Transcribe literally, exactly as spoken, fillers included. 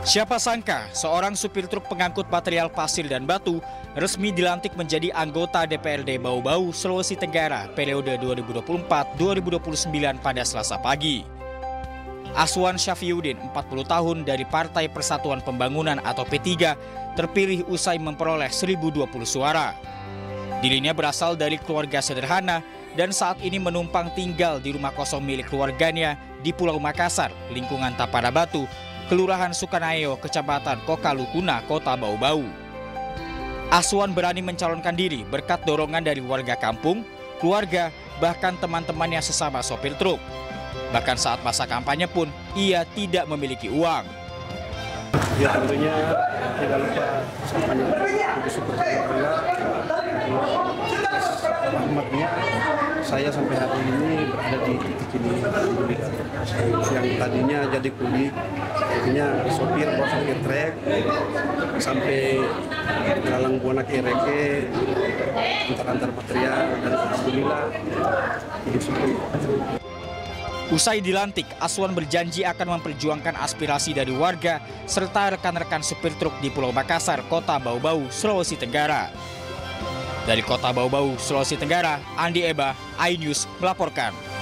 Siapa sangka seorang supir truk pengangkut material pasir dan batu resmi dilantik menjadi anggota D P R D Bau-Bau, Sulawesi Tenggara periode dua ribu dua puluh empat sampai dua ribu dua puluh sembilan pada Selasa pagi. Aswan Syafiuddin, empat puluh tahun dari Partai Persatuan Pembangunan atau P tiga, terpilih usai memperoleh seribu dua puluh suara. Dirinya berasal dari keluarga sederhana dan saat ini menumpang tinggal di rumah kosong milik keluarganya di Pulau Makassar, lingkungan Tapada Batu, Kelurahan Sukanayo, Kecamatan Kokalukuna, Kota Bau-Bau. Aswan berani mencalonkan diri berkat dorongan dari warga kampung, keluarga, bahkan teman-temannya sesama sopir truk. Bahkan saat masa kampanye pun, ia tidak memiliki uang. Ya tentunya tidak lupa sampainya bersyukur kepada rahmatnya saya sampai hari ini berada di titik ini. Yang tadinya jadi kuli, artinya sopir bawa sopir trek sampai dalam buana kereke antar-antar material dan alhamdulillah hidup seperti itu. Usai dilantik, Aswan berjanji akan memperjuangkan aspirasi dari warga serta rekan-rekan supir truk di Pulau Makassar, Kota Bau-Bau, Sulawesi Tenggara. Dari Kota Bau-Bau, Sulawesi Tenggara, Andi Eba, iNews melaporkan.